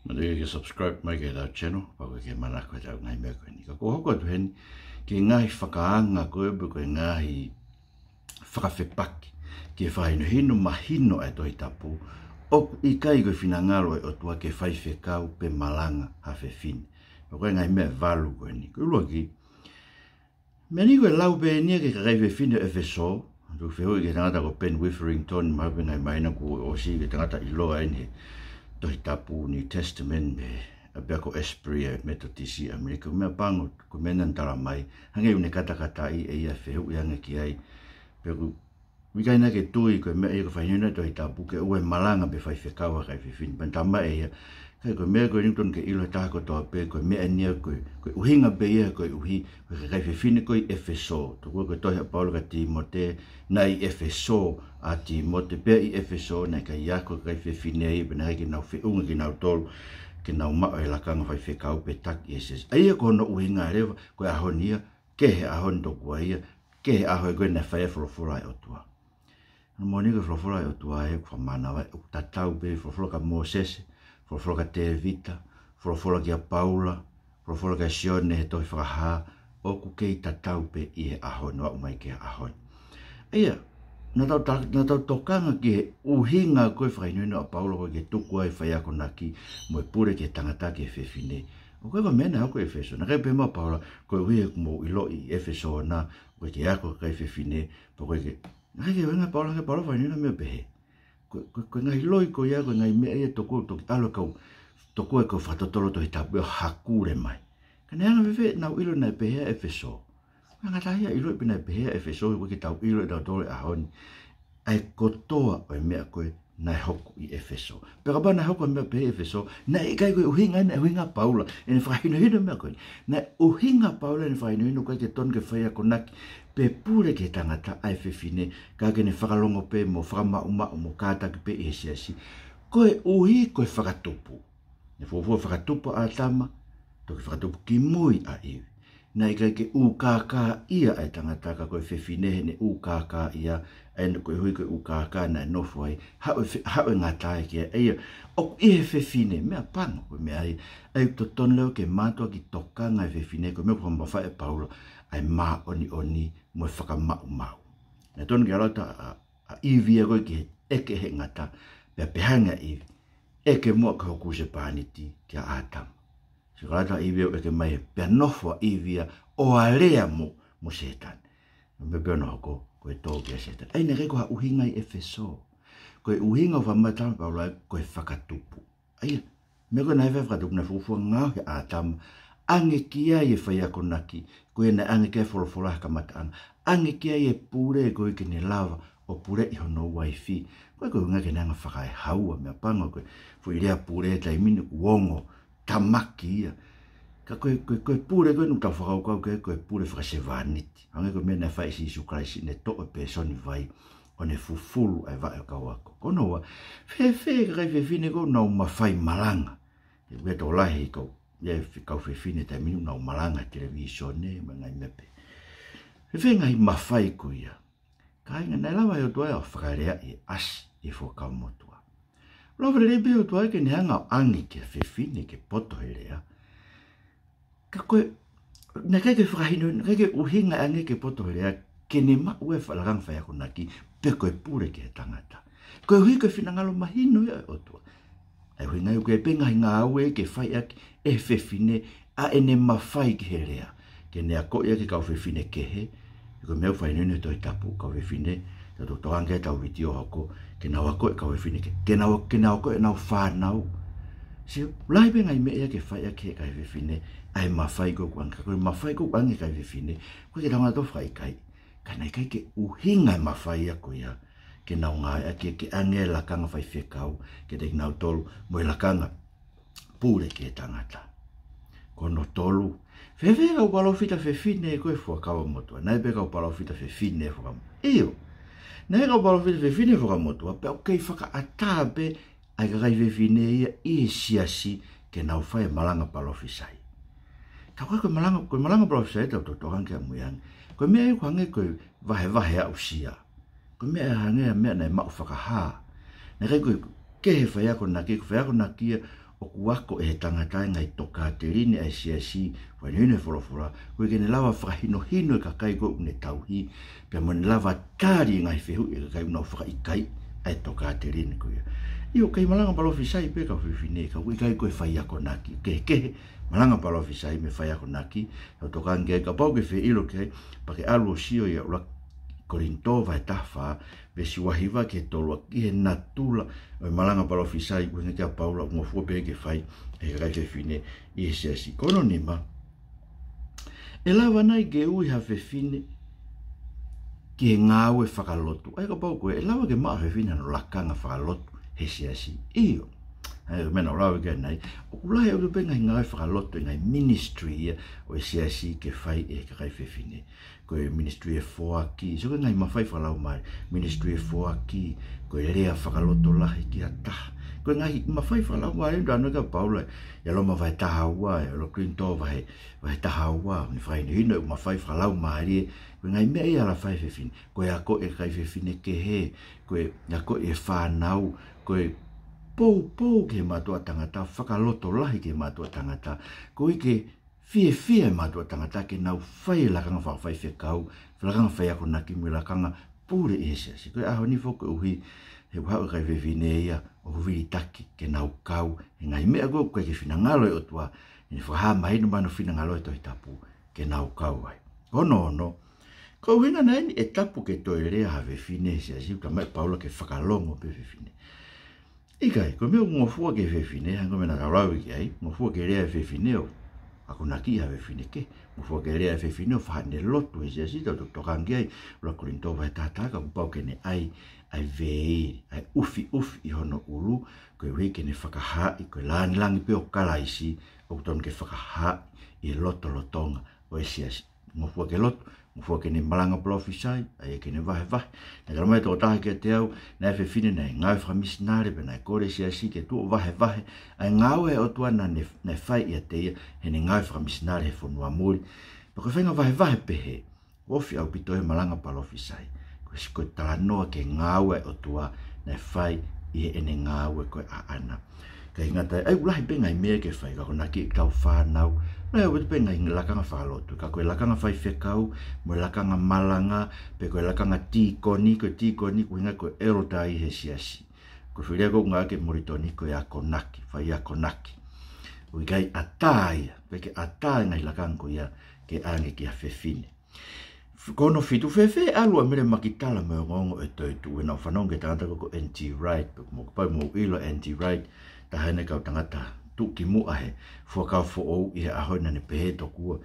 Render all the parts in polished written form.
Mali ke subscribe mai ke la channel pa ke mana ko ta ngai me ko ni ko ko to hen ke ngai whakaanga ko e ko ngai whakawhepak ke whai no hino mahino e toi tapu o i kai ko finangalo e o tua ke whai whekau pe malanga ha whewhin ko ngai me valu ko ni ko loki me ni ko lau pe ni ke kai whewhin e wheso do wheo ke tangata ko Pen Witherington ma pe ngai mai na ko o si ke tangata i loa ni toi tapu ni testament me a beko esprit metodisi Amerika me pango ko menan tara mai hange une kata i e ia feu yang ki ai pero wikai na ke tui ko me e ko faina toi tapu ke o malanga be fai fekawa kai fin bantama e kai ko me ko Newton ke ilo ta ko to pe ko me ania ko uhinga be ia ko uhi ko kai fin ko efeso to ko to ha Paulo ka Timote nai efeso a Timote pe i efeso na kai ya ko kai fin nei be na ke na fe unga ke na tol ke na ma e la kanga fai fekau pe tak yeses ai ko no uhinga re ko a honia ke a hon to ko ia ke a ho ko na fai fora o tua moni ko fora o tua e ko mana va tatau be fora ka Moses fora ka Tevita fora ka Paula fora ka Sione to fa o ku ke tatau pe i a ho no mai ke a ho ia na tau tokanga ke uhinga ko fa no Paulo ko ke tuku ai fa ya ko naki mo pure ke tangata ke fefine o ko mena ko efeso na ke pe mo Paulo ko wi mo ilo i efeso na ko ke ako ke fefine po ko ke na ke venga Paulo fa no me pe ko ngai loi ko ya ko ngai me e toko to talo ko toko ko fa totolo to itabu hakure mai kana nga ve na ilo na pe efeso nga taia ilo pe na pe efeso ko ke tau ilo da dole a hon ai kotoa o me ko na hoku i efeso pero ba na hoku me pe efeso na i kai ko uhinga Paula en fa hino me ko na uhinga Paula en fa hino ko ke ton ke fa ya konak pe pure ke tangata ai fefine ka ke ne whakalongo pe mo whakama mo kata ke pe esiasi koe uhi koe whakatupu ne fofo whakatupu a tama to ke whakatupu ki mui a iwi na i kai ke ukaka ia ai tangata ka koe fefine ne ukaka ia ai na koe hui koe ukaka na nofo ai hawe ngatai ke ai o i fefine mea pango koe mea ai to ton leo ke matua ki tokanga fefine koe mea kwa mawha e Paulo ai ma oni mo whakamau. Na tonu ke rata a iwi a koe ke eke he ngata pia pehanga iwi. Eke mua ka hoku se pāniti kia ātama. Se rata iwi o eke mai pia nofo a iwi a o alea mo setan. Me pia no hoko koe tō kia setan. Ai ne reko ha uhinga i efeso. Koe uhinga o whamatama Paulo koe whakatupu. Ai me koe na hewe whakatupu na fufua ngau he ātama. Ange kia e whai ako naki, koe na ange kia wholofola ka mataanga. Ange kia e pure koe ke ne lava, o pure i hono waifi. Koe koe unga ke nanga whakai haua, mea panga koe, fui rea pure tai mini uongo, tamaki ia. Ka koe pure koe nuka whakau kau koe pure whakase vaniti. Ange koe mena whai si isu kraisi ne to e pesoni vai, o ne fufulu ai vai o kau ako. Kono wa, whewhe kai whewhine koe nau mawhai malanga. E weto lahi kau. Ia kau whewhine tai minu nau malanga televisione ma ngai mepe. Whewhe ngai mawhai ko ia. Ka inga nai lawa o tuai o whakarea i as i whakau motua. Lawa lebe o tuai ke neanga o angi ke whewhine ke poto he rea. Ka koe, na kai ke whakahino, na kai ke uhinga angi ke poto he rea, ke ne ma ue whalarang whai ako naki, pe koe pure ke tangata. Koe hui koe whinangalo mahino ia o tuai. Ai hui ngai koe penga hi ngā aue ke whai aki e whewhine a ene mawhai ki he rea. Ke nea ko ia ke kau whewhine ke he, ko meu whai nune toi tapu kau whewhine, te to toanga e tau vitio hoko, ke nau ako e kau whewhine ke, ke nau ako e nau whanau. Se lai penga i mea ke whai aki e kai whewhine, ai mawhai ko kuanga, koe mawhai ko kuanga e kai whewhine, koe ke taunga to whai kai, ka nei kai ke uhinga e mawhai ako ia, ke nau ngai ake ke ange lakanga whai whekau, ke te nau tolu, mo i lakanga pure ke tangata. Kono tolu, whewhe kau palo fita whewhine e koe whakawa motua, nai pe kau palo fita whewhine e whakamotua. Eo, nai kau palo fita whewhine e whakamotua, pe au kei whaka atape, ai ka kai whewhine ia i siasi ke nau whai malanga palo fisai. Ka koe malanga palo fisai tau totohan ke amuiang, koe mea e kwange koe vahe au sia. Ko mea hange mea nei mau whakaha. Nei kai koe kehe whai ako naki, ko whai ako naki o kuako e tangata ngai toka te rini ai siasi wa nene forofora ko ke ne lava whakahino hino e ka kai ko ne tauhi pe mo ne lava tari ngai fehu e kai no whaka ikai ai toka te rini ko io kai malanga palofi sai pe ka fifine ka wi kai ko fai ako naki ke malanga palofi sai me fai ako naki o toka nge ka pau ke fe ilo ke pa ke alu sio ya ula korinto vai tafa be si wahiva ke tolo ki natula o malanga palofi sai ko ne ka paula mo fu pe ke fai e ka fifine e se si kono nima e lava nai ke ui ha fifine ke ngawe whakalotu ai ka pau ko e lava ke maa fifine no lakanga whakalotu he siasi io ai mena rawe ke nei o kulai o pe ngai ngai whakaloto ngai ministry o siasi ke fai e ka kai fefine ko ministry e foaki so ngai mawhai whalau mai ministry e foaki ko e rea whakaloto lahi ki ata ko ngai mawhai whalau mai ndo ka paula e lo mawhai tahaua e lo krinto vai tahaua ni whai ni hino mawhai whalau mai ko ngai mea ia la whai fefine ko e ako e kai fefine ke he ko e ako e whanau ko e pou ke matua tangata whakaloto lahi ke matua tangata ko i ke fie matua tangata ke nau whai lakanga whawhai whekau lakanga whai ako naki mui lakanga pure ese si ko e aho ni whoko uhi he whau kai whewine ia o huviri taki ke nau kau e ngai mea go koe ke whina ngalo e o tua e ni whahama hinu manu whina ngalo e toi tapu ke nau kau ai ono ko hina nai e tapu ke toi rea have whine ese si ka mai paula ke whakalongo pe whine ikai, ko meu ngofua ke fefine, hango mena karawi ki ai, ngofua ke rea fefine o, ako naki ha fefine ke, ngofua ke rea fefine o whahane lotu e sia sita, to kangi ai, ula korinto vai tātaka, kupau kene ai vei, ai ufi i hono ulu, koe wei kene whakahai, koe langi pe o kalaisi, o kuton ke whakahai, i loto lotonga, o e sia ngofua ke lotu, ngofua kene malanga plofisai, ai kene vahe. Na karamai tō tahi ke te au, na e fefine na e ngau whamisinare, pe na e kore sia si ke tu o vahe, ai ngau e o tua na ne whai ia te ia, he ne ngau whamisinare he whanua muri. Pa koe whainga vahe pehe, ofi au pito e malanga plofisai, koe si koe talanoa ke ngau e o tua na e whai ia e ne ngau e koe a ana. Kai ngata ai ulahi pe ngai mea ke whai, kako naki tau whanau, nai au pe ngai lakanga whalotu, ka koe lakanga whai whekau, mo lakanga malanga, pe koe lakanga tīkoni, koe ngai koe erotai he siasi. Koe whirea kou ngā ke moritoni koe ako naki, whai ako naki. Ui kai atai, pe ke atai ngai lakanga koe ia ke ange ki a whewhine. Kono fitu fefe alua mere makitala me ngongo e toitu, e nau whanonge tangata koko NT Wright, pe mo kupai mo ilo NT Wright, ta haine kau tangata tu ki mua he fuakau fo ou i ahoina ne pehe tokua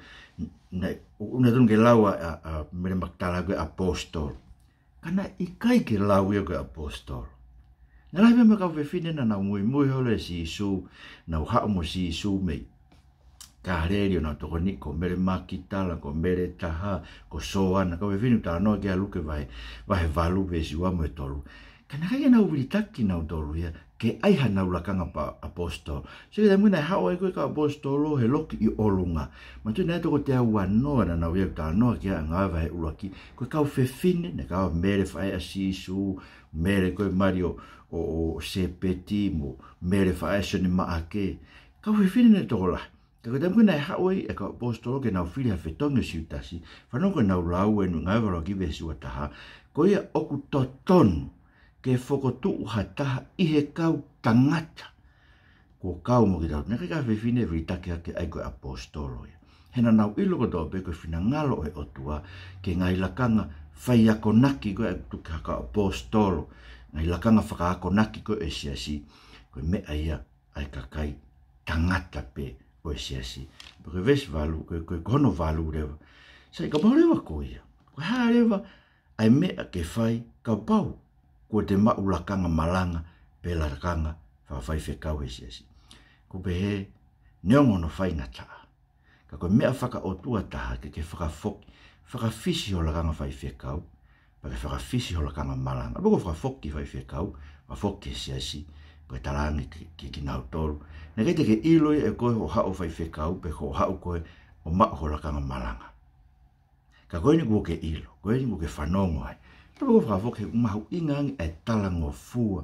una tunge laua a mere makitala koe apostol kana i kai ke lau ia koe apostol na lai me kau whewhine na nau mui hole si isu nau hao mo si isu mei ka rerio na toko ni ko mere makitala ko mere taha ko soana kau whewhine ta anoa ke aluke vai valu vesi wamo e tolu kana kai nau viritaki nau tolu ia ke aiha nau lakanga pa apostol. Se ke muna hao e koe ka apostolo he loki i olunga. Ma tu nai toko te au anoa na nau iau ta anoa ki a ngāwa he uraki. Koe kau whewhine, ne kau mere whae a sisu, mere koe mario o sepeti, mo mere whae soni maa ke. Kau whewhine ne toko la. Ka koe te muna hao e ka apostolo ke nau whiri ha whetonga siutasi. Whanongo nau lau e nu ngāwa roki vesi wa taha. Koe ia oku totonu. Ke whokotu uhataha i he kau tangata. Ko kau mo ki tau. Neka ka whewhine vitake ake ai koe apostolo. Hena nau ilo ko tau pe koe whina ngalo e otua. Ke ngai lakanga whai ako naki koe tuki haka apostolo. Ngai lakanga whaka ako naki koe e siasi. Koe mea ia ai kakai tangata pe o e siasi. Koe vesi valu, koe kono valu rewa. Sai ka pau rewa koe ia. Koe haa rewa ai mea ke whai ka pau. Ko te maulakanga malanga, pe lakanga, whawhai whekau he siasi. Ko pe he, neongono whai ngataa. Ka koe mea whaka o tua taha ke whakafoki, whakawhisi ho lakanga whai whekau, pa ke whakawhisi ho lakanga malanga. Loko whakafoki whai whekau, whafoki he siasi, koe tarangi ki nau tolu. Nā kei te ke iloi e koe ho hao whai whekau, pe ho hao koe o maa ho lakanga malanga. Ka koe ni kuo ke ilo, koe ni kuo ke whanongo ai. Toko whakafoke mahu ingangi e talango fua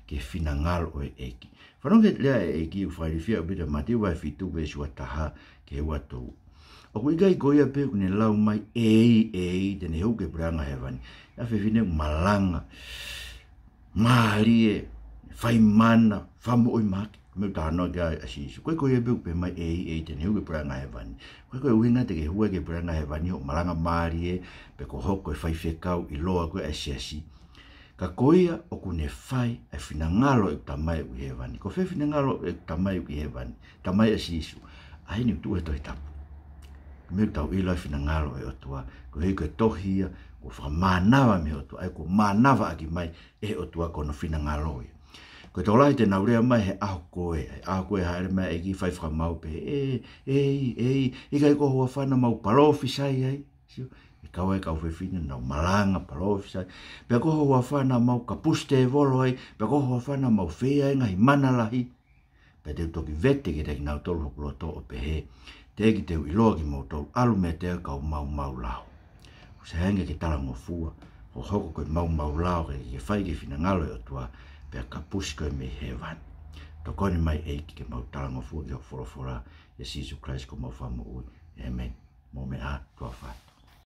ke fina ngalo o eki. Whanonga lea eki u whairifia ubida mati wai fitu we sua taha ke watu. O kui gai goia pe kune lau mai tene hau ke pranga hewani. A whiwhine malanga, maarie, whaimana, whamu oi maki. Meu tāno kia asisu. Koe koe pe upe mai tene hau ke pranga hewani. Koe uhinga te ke hua ke pranga hewani o malanga maarie, pe ko hoko e whaiwhekau I loa koe asiasi. Ka koia o kune whai e whina ngalo e tamai u hewani. Ko whina ngalo e tamai u hewani. Tamai asisu. Aini utu e toi tapu. Meu tau ila whina ngalo e otua. Ko hei koe tohia, ko whamanawa me otua. Ai ko manawa aki mai e otua kono whina ngalo e. Ko tolai te naurea mai he aho koe. Aho koe haere mai e ki whai whamau pe. Ika ko hua whana mau palofi sai ai. I kaua e kau whiwhina nau malanga palofi sai. Pea ko hua whana mau ka puste e volo ai. Pea ko hua whana mau whea inga hi manalahi. Pea teu toki vete ki teki nau tolu hokuro to o pe he. Teki teu iloa ki mau tolu alu me teo kau mau lao. Se henge ki talango fua. Ho hoko koe mau lao ke whai ki whina ngalo e o tua. Pea ka pusko e me hewan. Tokoni mai eiki ke mau talango fua ki ho forofora. Jesu Christ ko mau whamu ui. Amen. Mo me a tua whai.